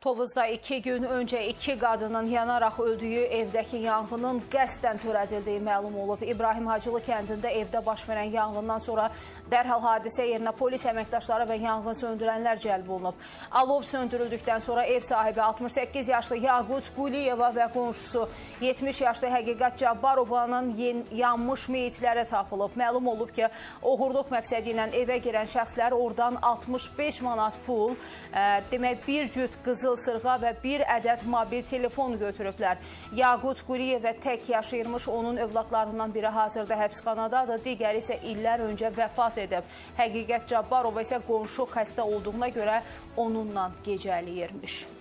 Tovuzda 2 gün öncə 2 qadının yanaraq öldüyü evdəki yanğının qəsdən törədildiyi məlum olub. İbrahim Hacılı kəndində evdə baş verən yanğından sonra dərhal hadisə yerinə polis əməkdaşları və yanğın söndürənlər cəlb olunub. Alov söndürüldükdən sonra ev sahibi 68 yaşlı Yaqut Quliyeva və qonşusu 70 yaşlı Həqiqət Cabbarovanın yanmış meyitləri tapılıb. Məlum olub ki, oğurluq məqsədi ilə evə girən şəxslər oradan 65 manat pul, demək bir cüt qızıl sırğa və bir ədəd mobil telefon götürüblər. Yaqut Quliyeva tək yaşayırmış, onun övladlarından biri hazırda həbsxanadadır, digəri isə illər öncə vəfat edib. Həqiqət Cabbarova isə qonşu xəstə olduğuna görə onunla gecəliyirmiş.